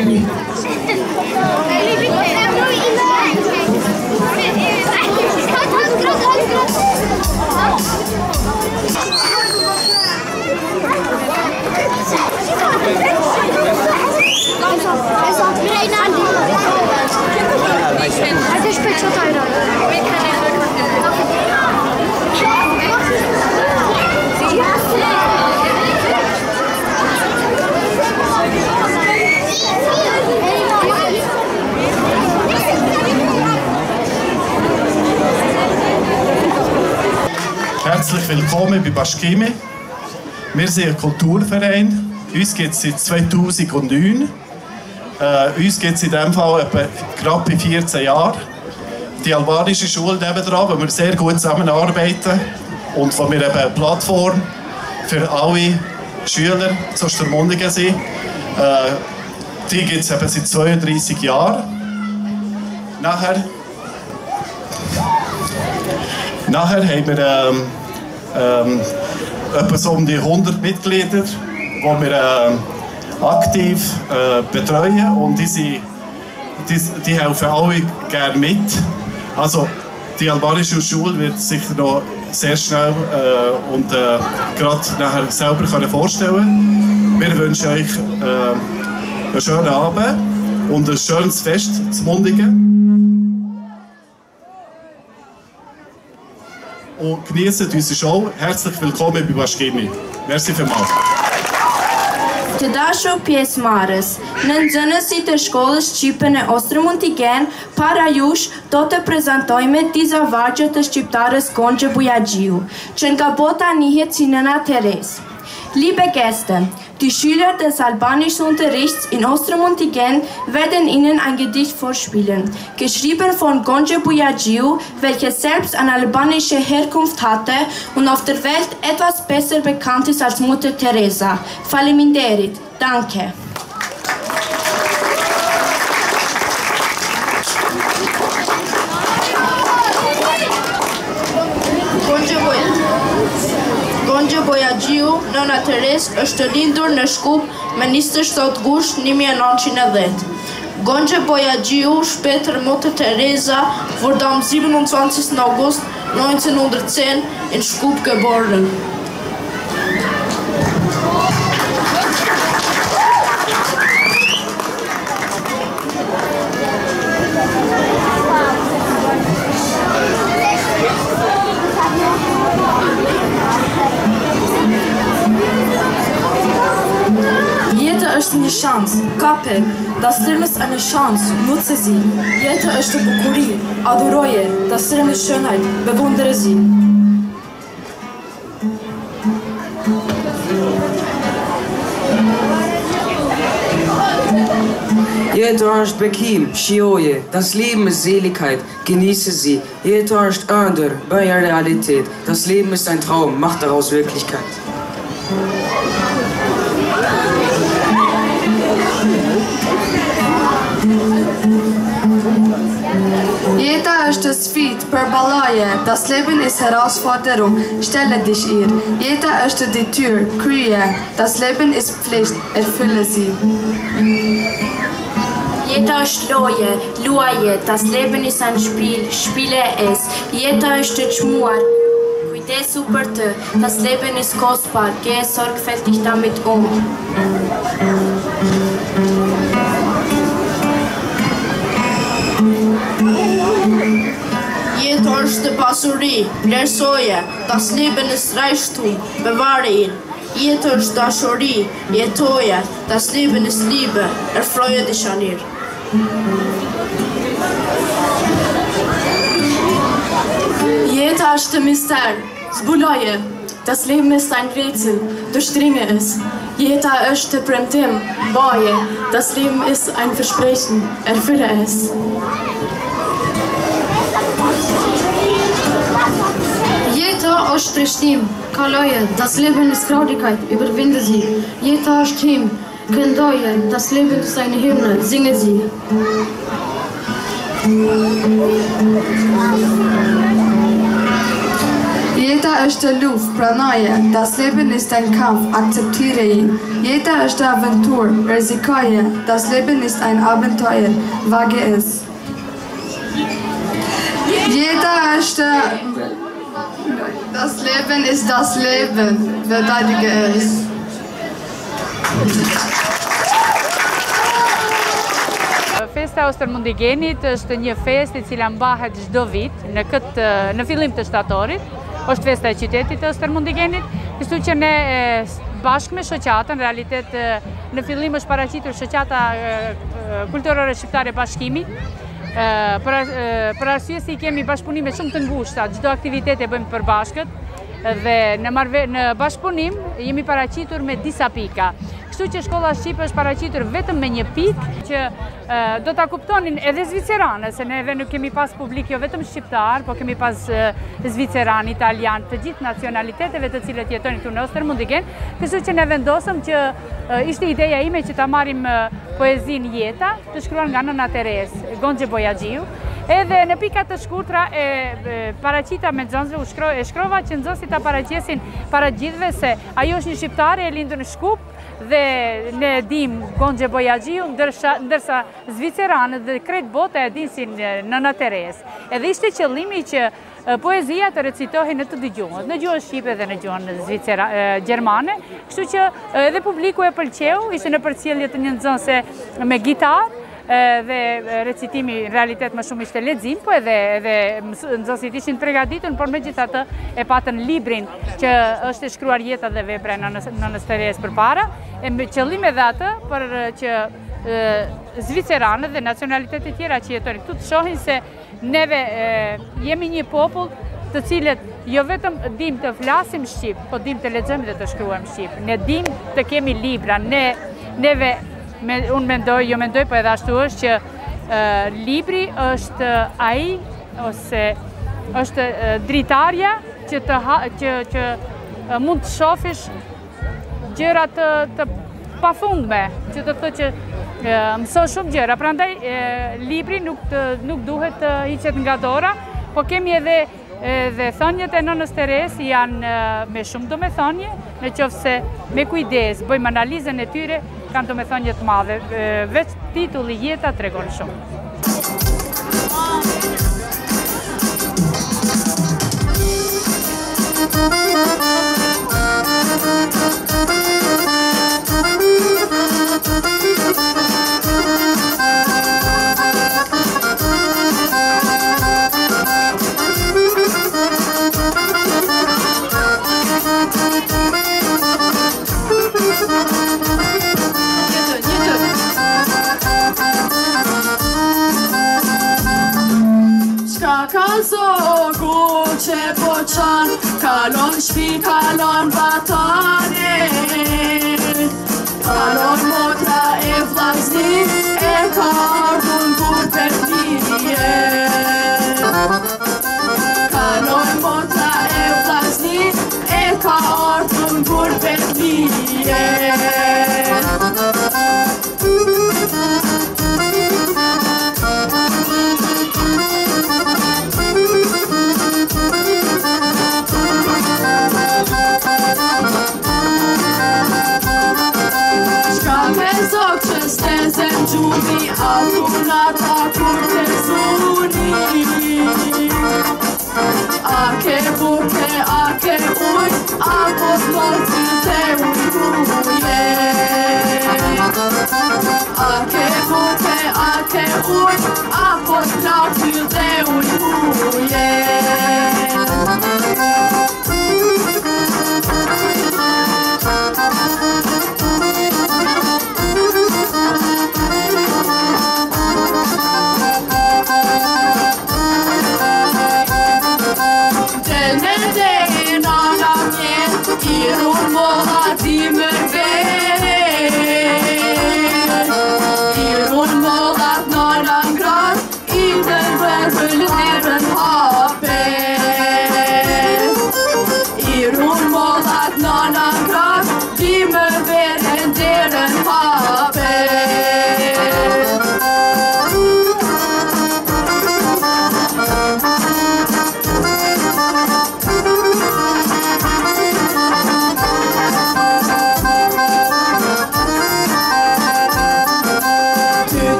Baschkemi. Herzlich willkommen bei Baschkemi. Wir sind ein Kulturverein. Uns gibt es seit 2009. Uns gibt es in diesem Fall gerade bei 14 Jahren. Die albanische Schule nebenan, wo wir sehr gut zusammenarbeiten und wo wir eben eine Plattform für alle Schüler zu Ostermundigen sind. Die gibt es eben seit 32 Jahren. Nachher haben wir etwa so um die 100 Mitglieder, die wir aktiv betreuen, und die helfen alle gerne mit. Also die albanische Schule wird sicher noch sehr schnell und gerade nachher selber vorstellen. Wir wünschen euch einen schönen Abend und ein schönes Fest zu Mundigen. Und genießt unsere Show. Herzlich willkommen bei Baschkemi. Merci vielmals. Të dashur pjesëmarrës, në nxënësit e shkollës shqipe në Ostrëmundigen, para jush do të prezantojmë disa vargje të shqiptarës Gonxhe Bujaxhiu, që nga bota njihet si Nëna Teresë. Liebe Gäste, die Schüler des albanischen Unterrichts in Ostrëmundigen werden Ihnen ein Gedicht vorspielen, geschrieben von Gonxhe Bujaxhiu, welche selbst eine albanische Herkunft hatte und auf der Welt etwas besser bekannt ist als Mutter Teresa. Faleminderit. Danke. Gonxhe Bujaxhiu, Nëna Teresë, është lindur në Shkup me 27 gusht 1910. Gonxhe Bujaxhiu, später Mutter Teresa, wurde am 27. August 1910 in Shkup geboren. Është një shans, kape, dasërëm është eine Chance, nutze sie. Jeta është bukuri, adhuroje, dasërëm ist Schönheit, bewundere sie. Jeta është bekim, shijoje, das Leben ist Seligkeit, genieße sie. Jeta është ëndër, bëja Realität, das Leben ist ein Traum, mach daraus Wirklichkeit. Jeta është sfidë, përballoje, das Leben ist Herausforderung, stelle dich ihr. Jeta është Detür, krye, das Leben ist Pflicht, erfülle sie. Jeta është loje, luaje, das Leben ist ein Spiel, spiele es. Jeta është çmuar, kujdesu për të, das Leben ist kostbar, gehe sorgfältig damit um. Jeta është pasuri, vlerësoje, das Leben ist Reichtum, bewahre ihn. Jeta është dashuri, jetoje, das Leben ist Liebe, erfreue dich an ihr. Jeta është mister, zbuloje, das Leben ist ein Rätsel, durchdringe es. Jeta është premtim, boje, das Leben ist ein Versprechen, erfülle es. Jeta është trishtim, kaloje, das Leben ist Traurigkeit, überwinde sie. Jeta është hymn, këndoje, das Leben ist eine Hymne, singe sie. Jeta Jeder ist der Luft, pranaje. Das Leben ist ein Kampf, akzeptiere ihn. Jeder ist der Aventur, risikoje. Das Leben ist ein Abenteuer, wage es. Jeder ist der... Das Leben ist das Leben, verteidige es. Festa Ostermundigenit është një festë e cila mbahet çdo vit në fillim të shtatorit. Është festa e qytetit të Ostermundigenit, kështu që ne bashkë me shoqatën, në realitet në fillim është paraqitur shoqata kulturore shqiptare Bashkimi, për arsye se i kemi bashkëpunime shumë të ngushta, çdo aktivitet e bëjmë përbashkët dhe në bashkëpunim jemi paraqitur me disa pika. Kështu që shkolla shqipe është paraqitur vetëm me një pikë që do ta kuptonin edhe zviceranët, se neve nuk kemi pas publik jo vetëm shqiptar, po kemi pas zviceran, italian, të gjithë nacionaliteteve të cilët jetojnë këtu në Ostermundigen. Kështu që ne vendosëm që ishte ideja ime që ta marrim poezinë Jeta, të shkruar nga nëna Teres, Gonxhe Bojaxhiu. Edhe në pikat të shkurtra e paraqita me nxënësve e shkrova që nxënësit ta paraqesin para gjithëve se ajo është një shqiptare e lindur në Shkup dhe ne dim Gonxhe Bojaxhiu, ndërsa zviceranët dhe krejt bota e disin nëna Teres. Edhe ishte qëllimi që poezia të recitohej në të dy gjuhët, në gjuhën shqipe dhe në gjuhën gjermane, kështu që edhe publiku e pëlqeu, ishte në përcjellje të një nxënëse me gitarë, dhe recitimi në realitet më shumë ishte lexim, po edhe nxënësit ishin përgatitur, por megjithatë e patën librin që është e shkruar Jeta dhe vepra e nënës Teres përpara, me qëllim edhe atë për që zviceranët dhe nacionalitetet tjera që jetojnë këtu të shohin se neve jemi një popull të cilët jo vetëm dim të flasim shqip, po dim të lexojmë dhe të shkruajmë shqip. Ne dim të kemi libra, neve unë mendoj, po edhe ashtu është që libri është ai, ose është dritarja që mund të shofish gjëra të pafundme, që të thotë që mëso shumë gjëra. Prandaj libri nuk duhet të hiqet nga dora, po kemi edhe thënjet e nënës Teres janë me shumë domethënie, në qoftë se me kujdes bëjmë analizën e tyre, kanë domethënie të madhe. Veç titulli Jeta tregon shumë. Zogu që po qanë, kalon shpi, kalon vatane, kalon motra e vllazni, e ka ardhun kur për fije. Kalon motra e vllazni, e ka ardhun kur për fije. Gjumi adunata kur të zuni, a ke buke, a ke uj, a po ploti të ujuje. A ke buke, a ke uj, a po ploti të ujuje. Irun moha dimër vej,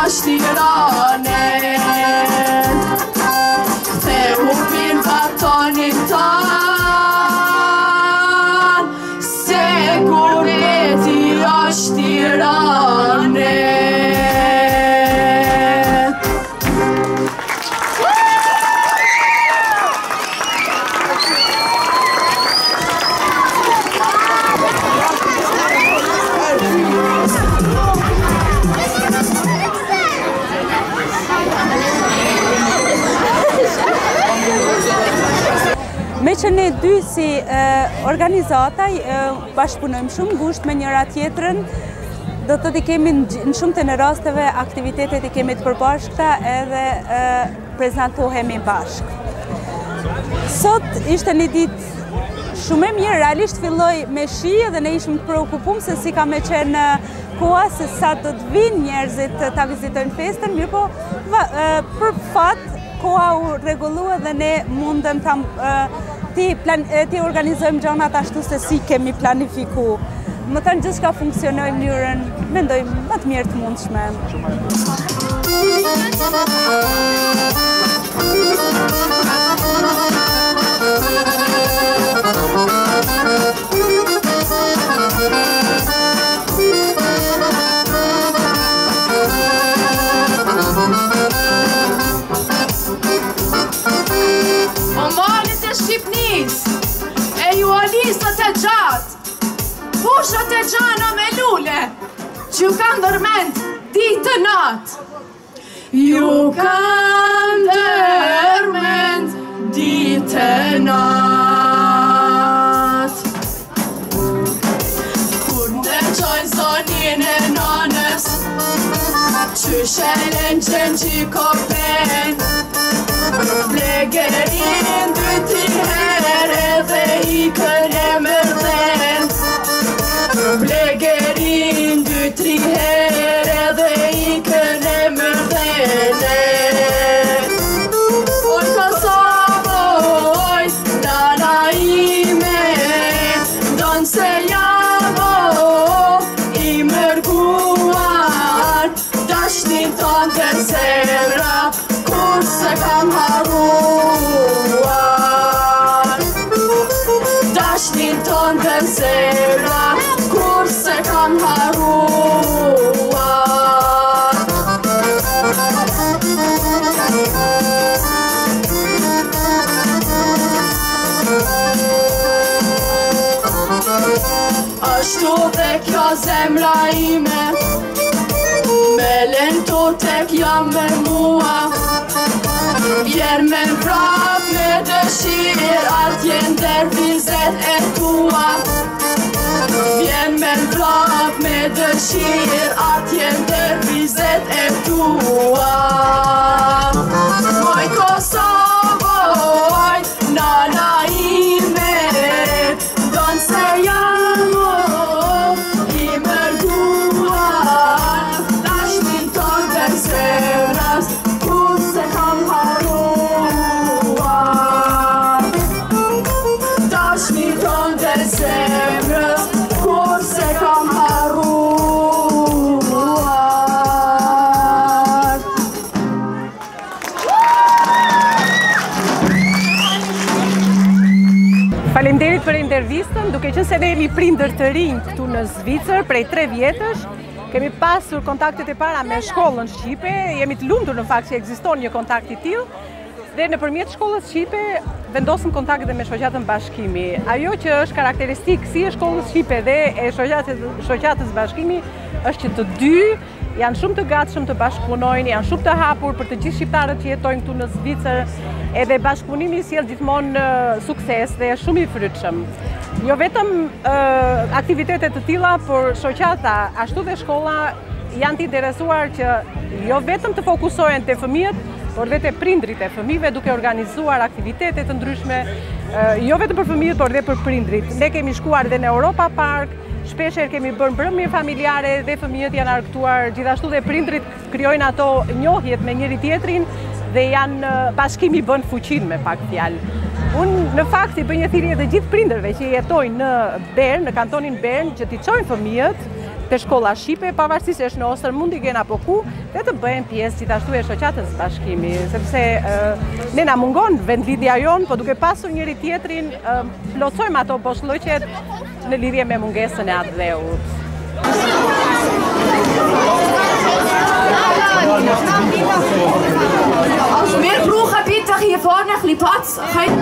jashtë Tiranen. Ktheu pin batonin tan, se gurbeti është Tiranen. Me që ne dy si organizataj bashkëpunojmë shumë ngushtë me njëra tjetrën, do të të kemi në shumë të në rasteve aktivitetet i kemi të përbashkëta edhe prezentohemi bashkë. Sot ishte një ditë shumë e mirë, realisht filloj me shi dhe ne ishëm të preokupum se si ka me qenë koha se sa do të vinë njerëzit ta vizitojnë festën, mirë po për fat koha u rregullua dhe ne mundëm ti organizojmë gjanat ashtu se si kemi planifiku. Më thënë gjithçka funksionoi në mënyrën, mendoj, më të mirë të mundshme. O malit e Shqipnis, e ju alisët e gjatë, fushët e gjana me lule, që ju kanë dërmend ditë natë. Ju kanë dërmend ditë natë. Kur në qojnë zonin e nanës, që shelen qenë që kopen, Blegerin 2-3 herë dhe ikën e mërdhen. Blegerin 2-3 herë dhe ikën e mërdhen. Oj Kosovo, oj nana ime, donë se jamo i mërguar, dashnin tonë të zemra, kur se kam haruar. Dashnin ton të zemra, kur se kam haruar. Ashtu dhe kjo zemra ime, me lento tek jam me mua, vjen me vrap me dëshir, atje ndër vizet e tua. Vjen me vrap me dëshir, atje ndër vizet e tua. Oj Kosovo, oj nana ime, donë se jamo i mërguar, dashnin tonë të zemras, kur se kam haruar. Dashnin tonë të zemras, kur se kam haruar. Faleminderit për intervistën, duke qenë se ne jemi prindër të rinj këtu në Zvicër prej 3 vjetësh, kemi pasur kontaktet e para me shkollën shqipe, jemi të lumtur në fakt që ekziston një kontakt i tillë dhe nëpërmjet shkollës shqipe vendosëm kontakt dhe me shoqatën Bashkimi. Ajo që është karakteristik si e shkollës shqipe dhe e shoqatës Bashkimi është që të dy janë shumë të gatshëm të bashkëpunojnë, janë shumë të hapur për të gjithë shqiptarët që jetojnë këtu në Zvicër, edhe bashkëpunimi sjell gjithmonë sukses dhe është shumë i frytshëm. Jo vetëm aktivitete të tilla, por shoqata ashtu dhe shkolla janë të interesuar që jo vetëm të fokusohen te fëmijët, por dhe te prindrit e fëmijëve duke organizuar aktivitete të ndryshme, jo vetëm për fëmijët, por dhe për prindrit. Ne kemi shkuar dhe në Europa Park, shpesher kemi bërë mbrëmje familjare dhe fëmijët janë argëtuar, gjithashtu dhe prindrit krijojnë ato njohjet me njëri tjetrin dhe janë bashkimi bën fuqin me pak fjalë. Unë në fakt i bëj një thirrje të gjithë prindërve që jetojnë në Bern, në kantonin Bern, që t'i çojnë fëmijët të shkolla shqipe, pavarësisht se është në Ostermundigen apo ku, dhe të bëjmë pjesë gjithashtu e shoqatës bashkimi, sepse ne na mungon vendlidhja jonë, po duke pasur njëri tjetrin, plotësojmë ato boshllëqet në lidhje me mungesën e atë dheut. Als meer ploegen Pieter hier vorne glipat,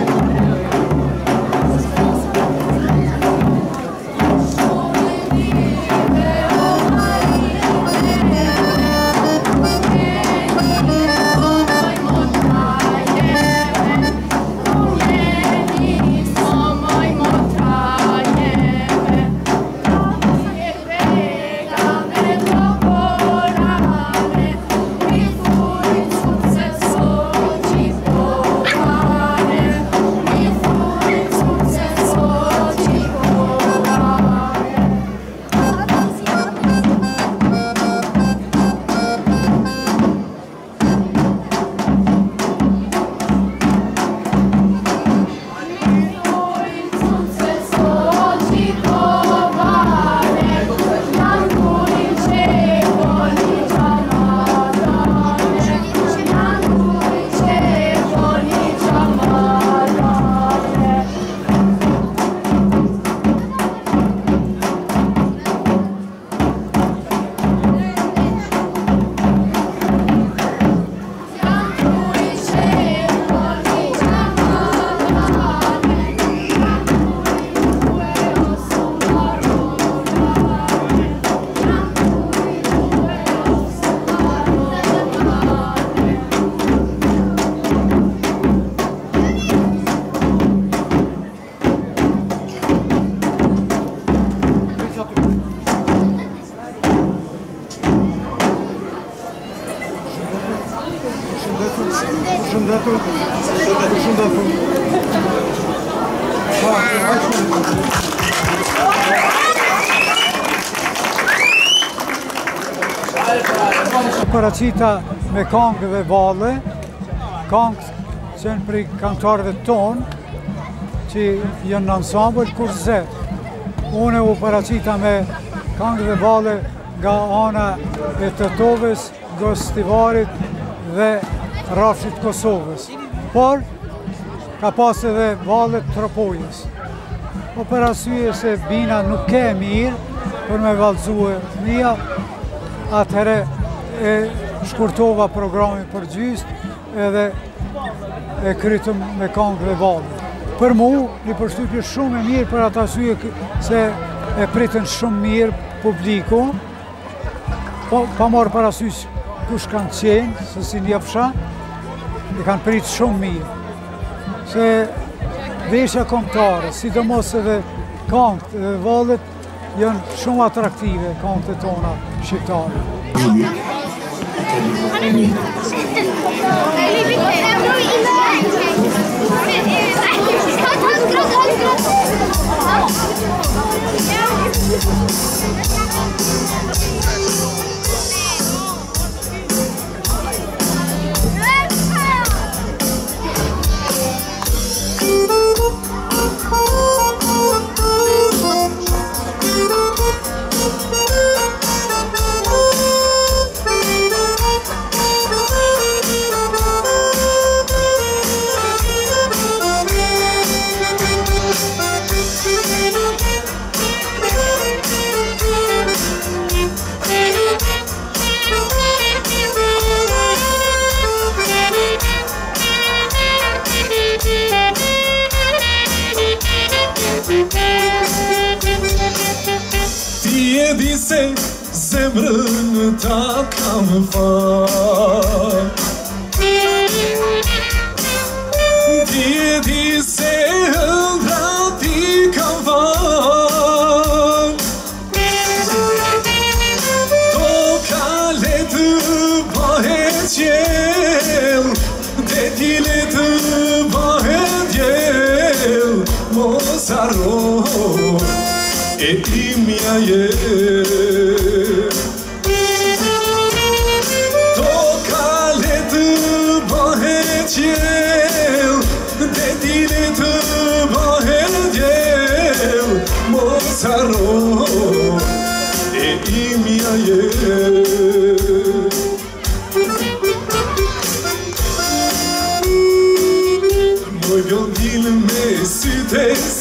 Paraqita me këngë dhe valle, këngë që janë prej këngëtarëve tonë, që janë në ansambël kurse. Unë u paraqita me këngë dhe valle nga ana e Tetoves, Gostivarit dhe Rafshit Kosovës. Por, ka pas edhe vallet Tropojës. Po për arsye se bina nuk ke mirë për me vallëzue mia, atëherë e shkurtova programin për gjyst edhe e krytëm me këngë dhe valle. Për mu, një përshtypje shumë e mirë për atë arsye se e pritën shumë mirë publiku, pa marrë parasysh kush kanë qenë, se si njefsha, e kanë pritë shumë mirë. Se veshja kombëtare, sidomos edhe këngët dhe vallet, janë shumë atraktive këngët e tona shqiptare. Di se zemrën ta kam fal, di se ëndra ti kam fal, to kale të bëhet qel, dhe ti le të bëhet djel, mos harro e imja je. To kale të bëhet qel, dhe ti le të bëhet djel, mos harro e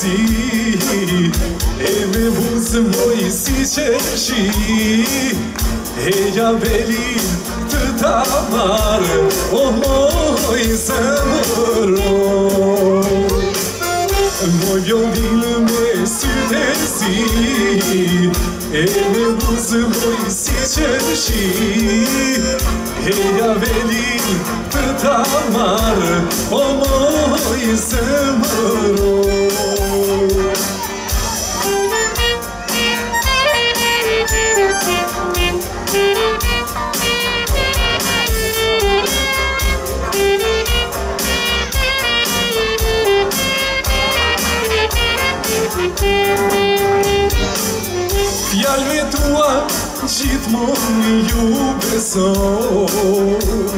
zi E me buzë moj si qeshi E ja velin të ta marë O moj zemëro Moj violin me sytë e zi E me buzë moj si qeshi E ja velin të ta marë O moj zemëro Fjalëve tua gjithmonë ju besoj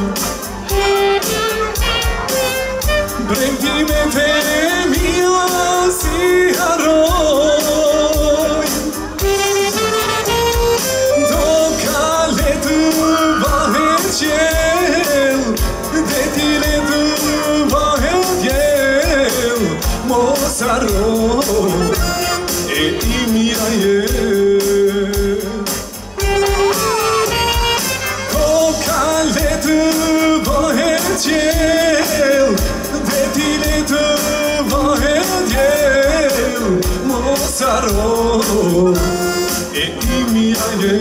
Premtimet e mia si harroj Do kale të vahet qel Deti le të vahet djel Mos harroj E imja je Qel, deti le të vahet djel Mos harro, e imja je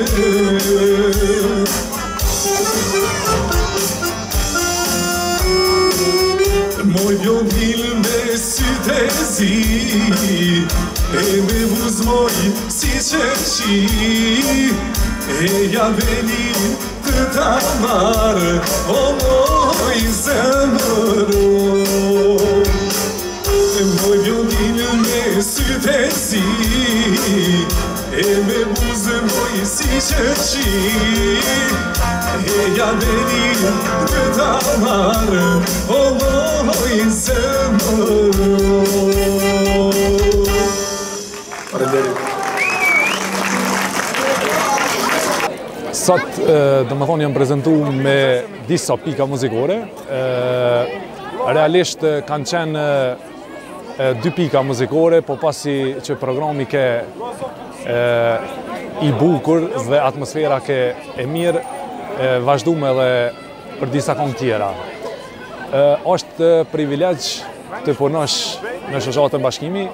Moj violin me sytë e zi E me buz moj si qeshi E ja velin të ta marë O moj zemëro Moj violin me sytë e zi E me buzë moj si qeshi E ja velin të ta marë O moj zemëro Sot, do më thonë, jam prezentu me disa pika muzikore. Realisht kanë qenë 2 pika muzikore, po pasi që programi ke i bukur dhe atmosfera ke e mirë, vazhdume edhe për disa këngë tjera. Është privilegj të punosh në shoqatën Bashkimi.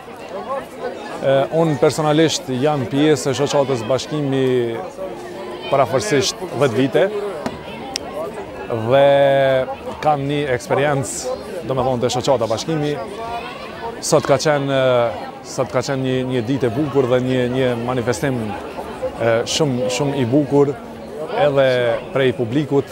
Unë personalisht jam pjesë e shoqatës Bashkimi parafërsisht 10 vite dhe kam një eksperiencë, do me thonë, të shoqata Bashkimi. Sot ka qenë një ditë e bukur dhe një manifestim shumë i bukur edhe prej publikut.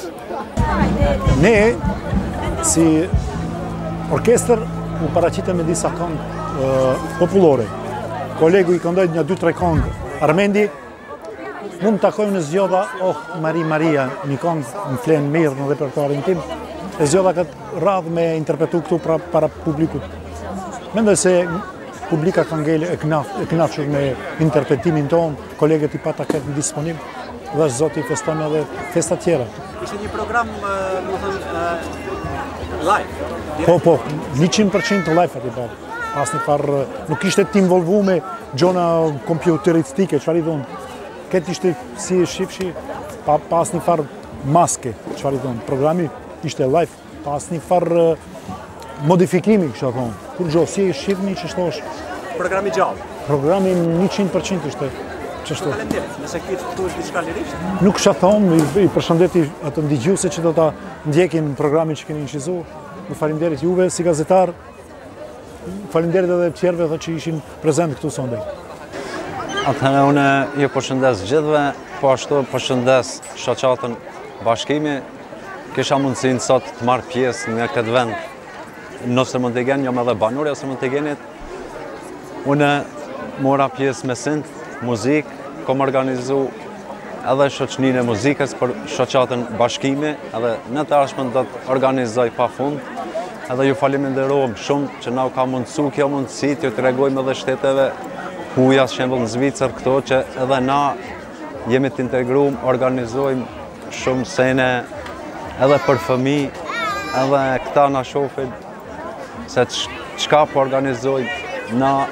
Ne, si orkestër, u paraqitëm me disa këngë popullore. Kolegu i këndojt një 2-3 këngë Armendi, mund të takojmë në zgjodha Oh Maria, një këngë më flenë mirë në repertoarin tim, e zgjodha këtë radhë me interpretu këtu para publikut. Mendoj se publika ka ngele e knaqur me interpretimin tonë, kolegët i pata këtë disponim, dhe është zoti festojnë edhe festa tjera. Ishte një program, më thënë, live? Po, 100% live ati parë. Pas një farë, nuk ishte t'involvu me gjona kompjuteristike, qëfar i dhonë. Këtë ishte si e shifshi, pas një farë maske, qëfar i dhonë. Programi ishte live, pas një farë modifikimi, kësha thonë. Kur gjo, si e shifni që shto është. Programi gjallë? Programi 100% ishte. Faleminderit, nëse këtë këtu është diçka lirisht? Nuk kësha thonë, i përshëndeti atë ndigjuse që do ta ndjekin programin që keni inshizu. Më faleminderit juve si gazetar, faleminderit edhe tjerëve dhe që ishin prezent këtu sondej. Atëherë une ju përshëndes gjithve, po ashtu përshëndes shoqatën Bashkimi. Kisha mundësin sot të marrë pjesë në këtë vend. Nëse mund të gjenë, jam edhe banurja së mund të gjenit. Une mora pjesë me synt, muzikë, kom organizu edhe shoqëninë e muzikës për shoqatën Bashkimi, edhe në të ardhmen do të organizoj pa fund. Edhe ju faleminderojmë shumë që na u ka mundësu kjo mundësi, t'ju tregojmë edhe shteteve huja, shembull në Zvicër këto, që edhe na jemi të integruar, organizojmë shumë sene edhe për fëmijë, edhe këta na shohin se çka po organizojmë na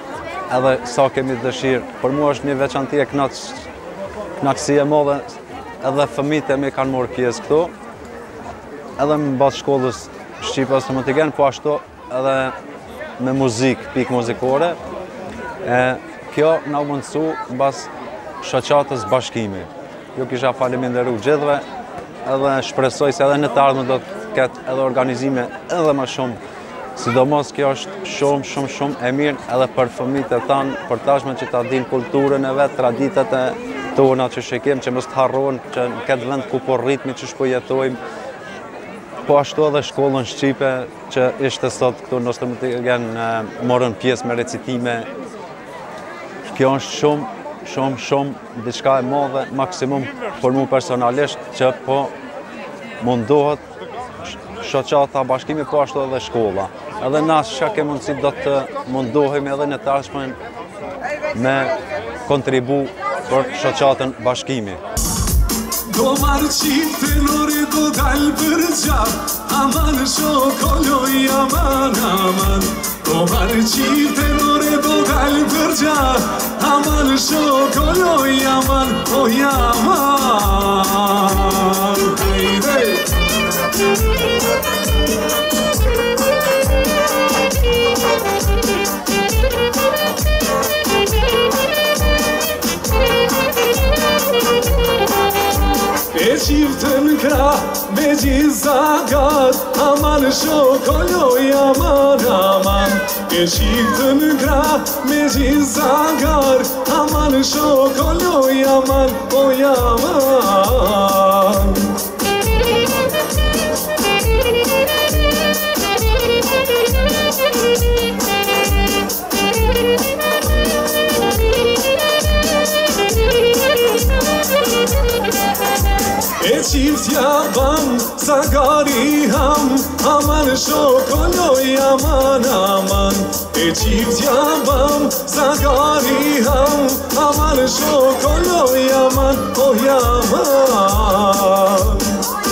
edhe sa kemi dëshirë. Për mua është një veçanti e knaqësi e madhe, edhe fëmijët e mi kanë marrë pjesë këtu, edhe në bazë shkollës Shqipe Instrumentike, po ashtu edhe me muzikë, pikë muzikore. Kjo na u mundësu bas shoqatës Bashkimi. Ju kisha faleminderu gjithëve, edhe shpresoj se edhe në të ardhmen do të ketë edhe organizime edhe më shumë. Sidomos kjo është shumë e mirë edhe për fëmijët e tanë, për tashme që ta dinë kulturën e vetë, traditat e tona që shikim, që mos të harrohen që në këtë vend ku po rritmi që shpo jetojmë. Po ashtu edhe shkollën Shqipe që ishte sot këtu në Instrumentike morën pjesë me recitime. Kjo është shumë diçka e madhe, maksimum për mu personalisht që po mundohet shoqata Bashkimi, po ashtu edhe shkolla. Edhe na që ke mundësi do të mundohemi edhe në të ardhmen me kontribu për shoqatën Bashkimi. Do marrë qifte lore do dalë për gjatë, aman shokolloj, aman. Do marrë qifte lore do dalë për gjatë, aman shokolloj, aman, oj aman. E qiftën kra me gjizagat, aman shokolloj, aman. E qiftën kra me gjizagat, aman shokolloj, aman, oj aman. E qiftja bam, zagari ham, aman shokolloj, aman. E qiftja bam, zagari ham, aman shokolloj, aman, oj aman.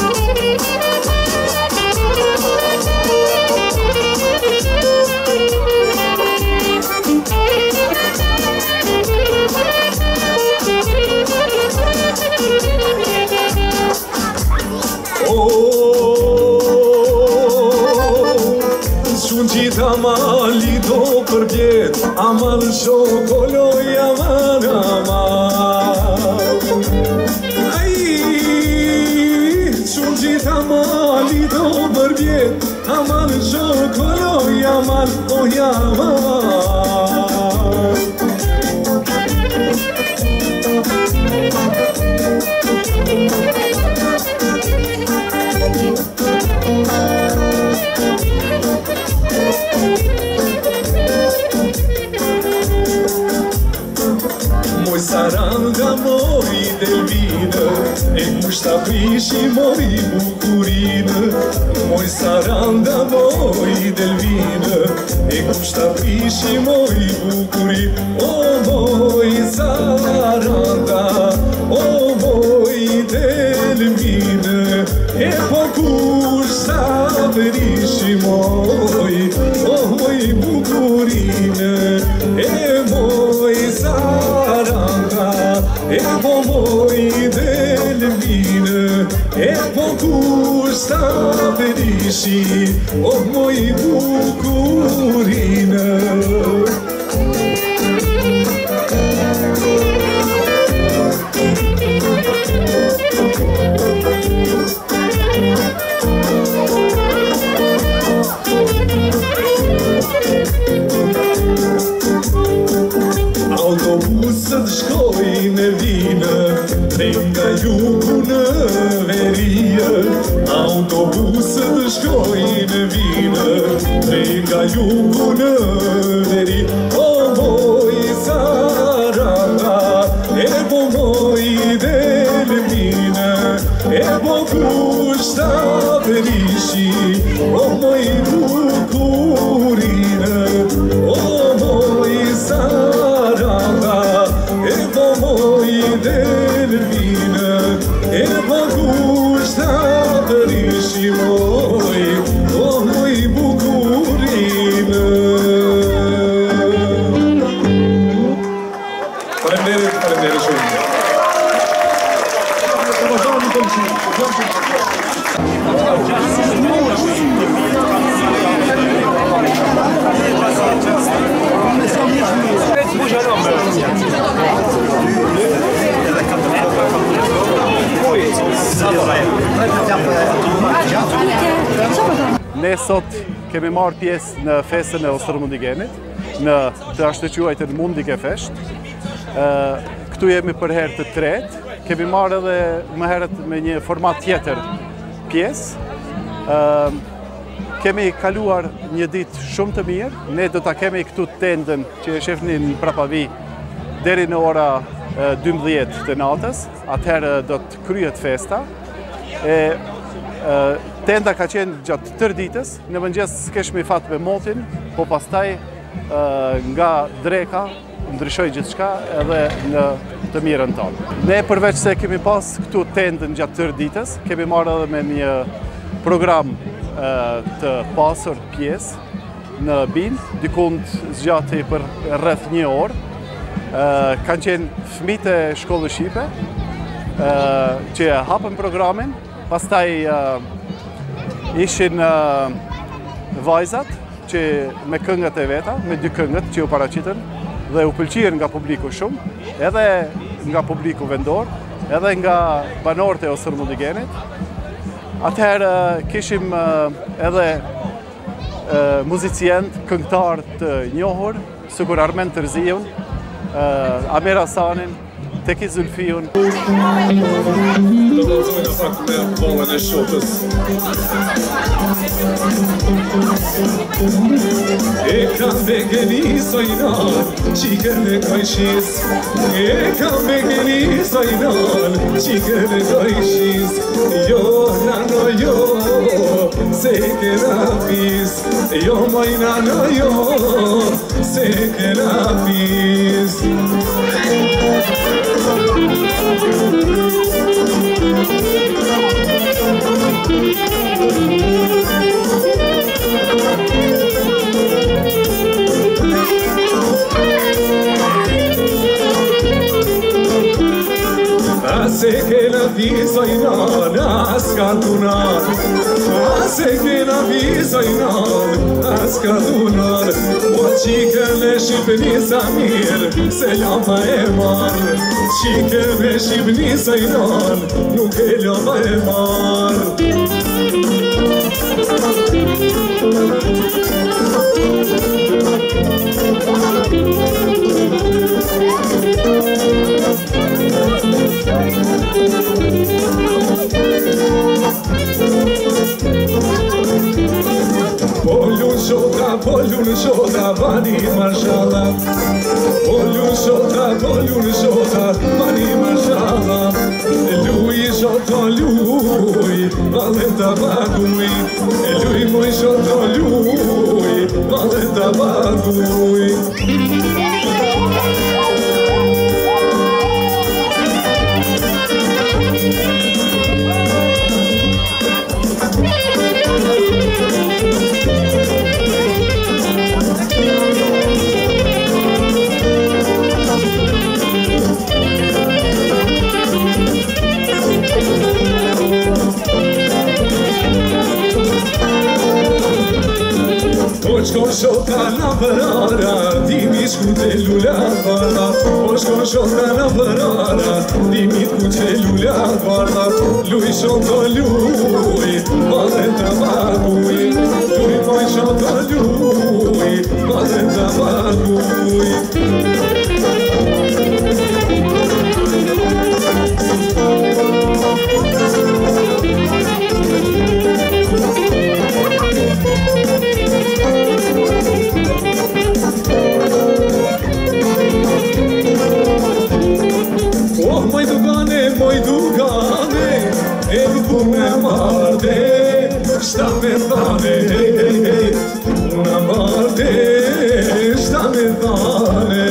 Shumë gjitha mali do përbjet, aman shokolloj, aman. Shumë gjitha mali do përbjet, aman shokolloj, aman, oj aman. Moj saranga, moj delvinë, e kushta prishi moj bukurinë. Moj saranga, moj delvinë, e kushta prishi moj bukurinë. O moj saranga, o moj delvinë, e po kushta prishi moj, o moj bukurinë. E moj saranga, e po moj delvinë, e po kushta prishi, o moj bukurinë. Autobusët shkojnë e vinë, prej nga jugu në verije. Autobusët shkojnë e vinë, prej nga jugu në verije. O moj saranga, e po moj delvinë, e po kushta prishi, o moj bukurinë. O moj saranga, e po moj delvinë, e po kushta prishi moj, o moj bukurinë. Ne sot kemi marrë pjesë në festën e Ostermundigenit, në të ashtë të quajtën Mundike Fest. Këtu jemi për herë të tretë, kemi marrë edhe më herët me një format tjetër pjesë. Kemi kaluar një ditë shumë të mirë, ne do ta kemi këtu tendën që e shefni në prapavi deri në ora 12 të natës, atëherë do të kryhet festa. Tenda ka qenë gjatë tërë ditës, në mëngjes s'keshmi fat me motin, po pastaj nga dreka ndryshoi gjithçka edhe në të mirën tonë. Ne përveç se kemi pas këtu tendën gjatë tërë ditës, kemi marrë edhe me një program të pasur pjesë në Bin, dikund zgjati për rreth 1 orë. Kanë qenë fëmijët e shkollës shqipe që hapën programin, pastaj ishin vajzat që me këngët e veta, me 2 këngët që u paraqitën dhe u pëlqyen nga publiku shumë, edhe nga publiku vendor, edhe nga banorët e Ostermundigenit. Atëherë kishim edhe muzicient, këngëtar të njohur, sikur Armen Tërziun, Amer Hasanin, Teki Zulfiun. Do vazhdojnë pak me bollën e shotës. E kam begeni sojnan, qikën e kajshis. E kam begeni sojnan, qikën e kajshis. Jo, nano, jo, se kena pis. Jo, moj nano, jo, se kena pis. Se che la visa in ana scantunar, se che la visa in ana scantunar, o chica le shibni samir, se lama e mar, chica le shibni sainan, nuk e lama e mar. Pollun shota, vani mashallah. Pollun shota, vani mashallah. Lui shota, lui, valenta bagui. Lui moj shota, lui, valenta bagui. Shko shota na vërara, dimit ku të lullat varda. Shko shota na vërara, dimit ku të lullat varda. Luj shota luj, valenta baguj. Luj moj shota luj, valenta baguj. Moj dugane, e lupu me marde, shta me thane, una marde, shta me thane.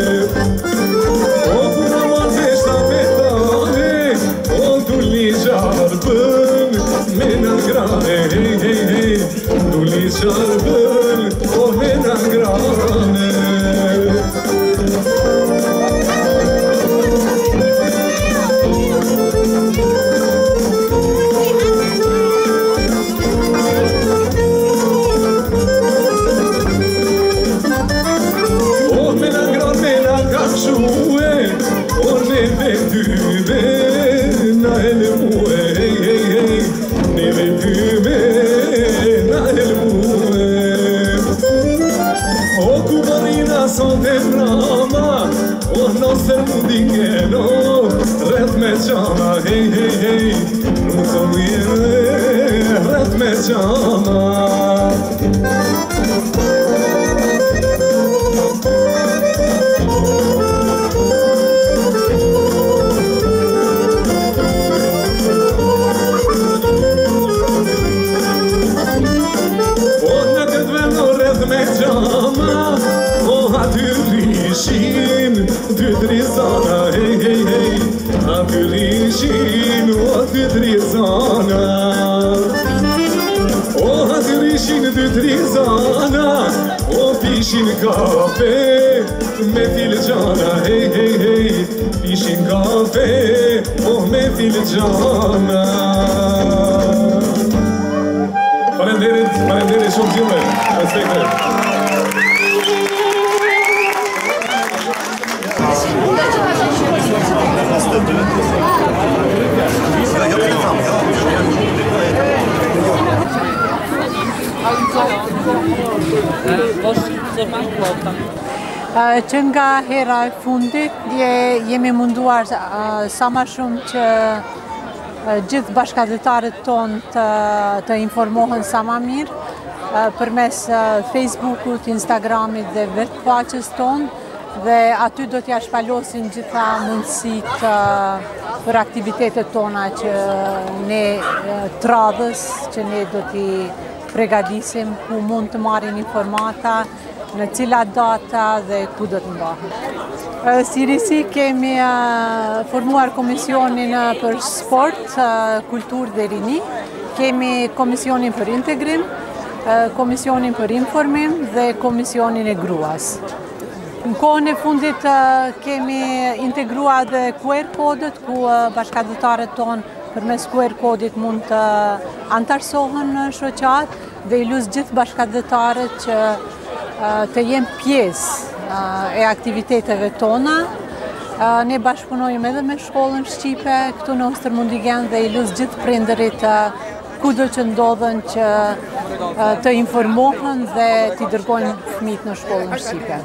O puna marde, shta me thane, o dulli qarbën, me në grane, dulli qarbën, o me në grane. Na ele muere, neve pyme, na ele sot e brama, o nostër mundi ngeno, rreth me qama, hej, hej, hej, nuk të mire, rreth me qama. Dy drizana, hej, hej, hej, aty rishin, o dy drizana. O aty rishin dy drizana, o pishin kafe, me filxana, hej, hej, hej, pishin kafe, o me filxana. Falenderit shumë gjime, respekte. Që nga hera e fundit, jemi munduar sa ma shumë që gjithë bashkëdhetarët tonë të informohen sa ma mirë përmes Facebookut, Instagramit dhe vetë faqes tonë, dhe aty do t'ja shpalosin gjitha mundësit për aktivitetet tona që ne të radhës, që ne do t'i pregadisim ku mund të marrin informata, në cilat data dhe ku do të mbahen. Si risi kemi formuar komisionin për sport, kultur dhe rini, kemi komisionin për integrim, komisionin për informim dhe komisionin e gruas. Në kohën e fundit kemi integrua dhe QR kodët, ku bashkëdhetarët tonë përmes QR kodit mund të antarësohen në shoqat dhe i lusë gjithë bashkëdhetarët që të jenë pjesë e aktiviteteve tona. Ne bashkëpunojmë edhe me shkollën shqipe këtu në Ostermundigen dhe i lusë gjithë prindërit kudo që ndodhen që të informohen dhe t'i dërgojnë fëmijët në shkollën shqipe.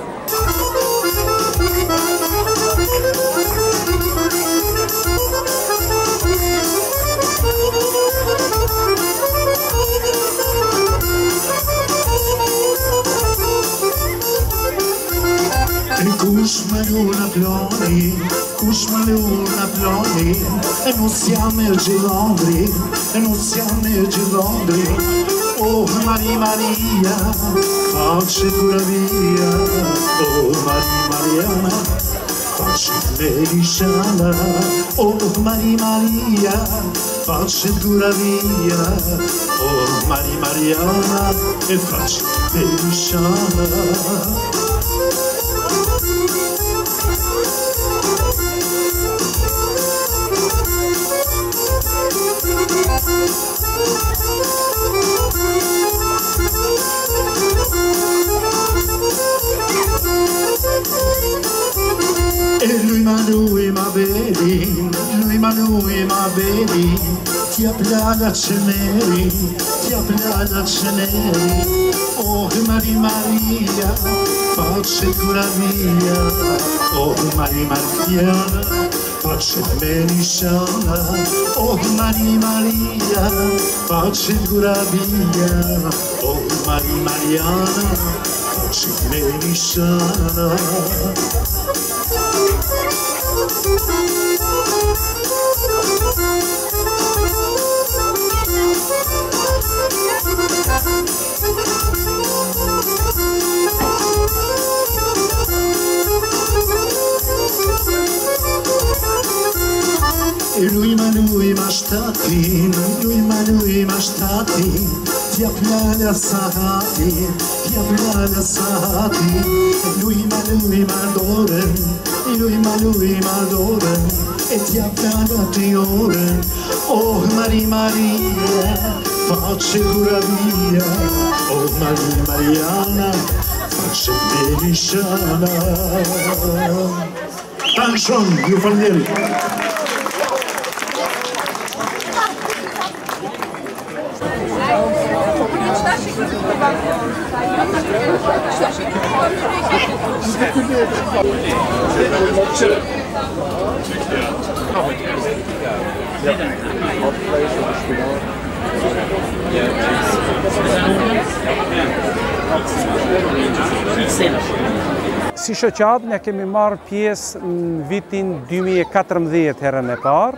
Kush më luna ploni, kush më luna ploni, e nus jam e gjilondri, e nus jam e gjilondri. Oh, Mari Maria, facci pura via, oh, Mari Mariana, facci Melisciana, oh, Mari Maria, facci pura via, oh, Mari Mariana, e facci Melisciana. Lui ma vedi, ti applada ceneri, oh Mari Maria, facci cura mia, oh Mari Mariana, facci Melisciana, oh Mari Maria, facci cura mia, oh Mari Mariana, facci Melisciana. E lui ma shtati, ti applada sahati, lui ma adoren, e ti applada ti oren, oh Mari Maria, facci cura mia, oh Mari Mariana, facci Melisciana. Tanshon, ju falenderit. Si shoqat, ne kemi marrë pjesë në vitin 2014 herën e parë.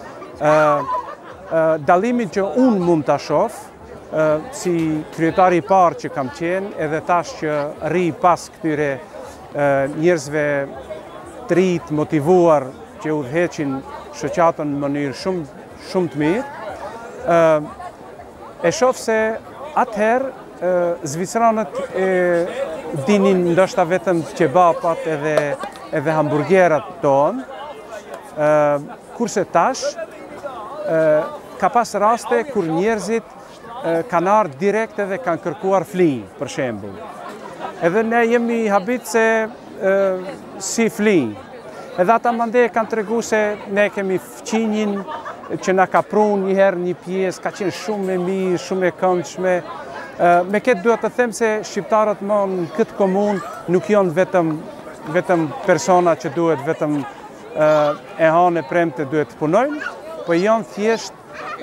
Dallimin që unë mund të shoh, si kryetari i parë që kam qenë, edhe tash që rri pas këtyre njerëzve të rinj motivuar që udhëheqin shoqatën në mënyrë shumë të mirë, e shoh se atëherë Zvicranët dinin ndoshta vetëm kebapat edhe hamburgerat tonë, kurse tash ka pas raste kur njerëzit kanë ardhur direkt edhe kanë kërkuar fli, për shembull. Edhe ne jemi habit se si fli. Edhe ata mandej kanë tregu se ne kemi fqinjin që na ka prun njëherë një pjesë, ka qenë shumë e mirë, shumë e këndshme. Me këtë duhet të them se shqiptarët më në këtë komunë nuk janë vetëm persona që duhet vetëm e hanë e premte duhet të punojnë, po janë thjesht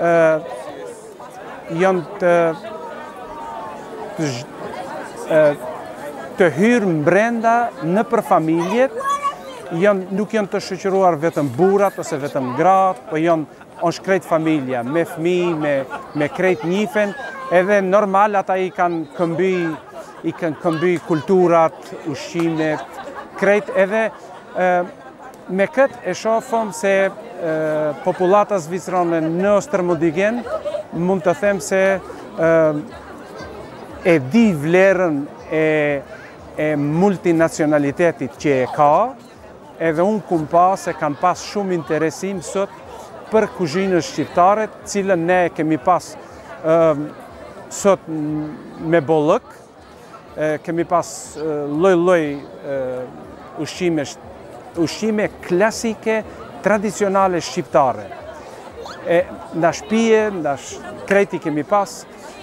janë të hyrë mbrenda në për familjet, nuk janë të shoqëruar vetëm burrat ose vetëm gratë, po janë shkrejt familja, me fëmijë, me krejt njifen, edhe normal ata i kanë këmby kulturat, ushqimet, krejt edhe me këtë e shohëm se popullata zvicrane në Ostermundigen mund të them se e di vlerën e multinacionalitetit që e ka, edhe unë kum pas se kanë pas shumë interesim sot për kuzhinën shqiptare, cilën ne kemi pas sot me bollëk, kemi pas lloj-lloj ushqime klasike, tradicionale shqiptare. Ndash pije, ndash krejti kemi pas.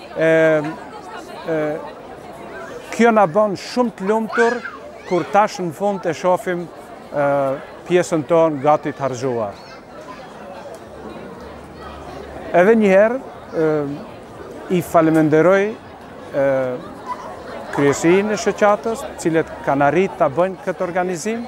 Kjo na bën shumë të lumtur kur tash në fund e shohim pjesën tonë gati të harxhuar. Edhe njëherë i faleminderoj kryesinë e shoqatës, cilët kanë arritur ta bëjnë këtë organizim,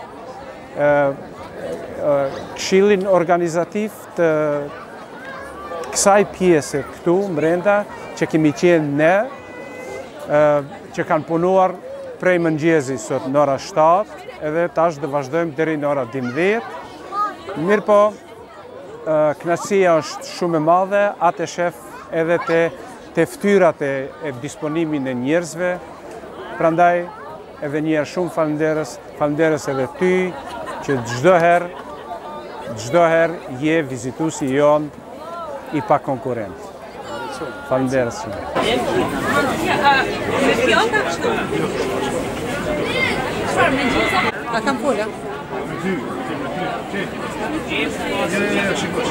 këshillin organizativ të kësaj pjese këtu brenda që kemi qenë ne, që kanë punuar prej mëngjesit sot në ora 7, edhe tash do vazhdojmë deri në ora 12. Mirë po, kënaqësia është shumë e madhe, atë shef edhe te ftyrat e disponimin e njerëzve. Prandaj edhe një herë shumë falenderës edhe ty që çdo herë je vizituesi jon i pa konkurrent. Falenderës. A kam fola?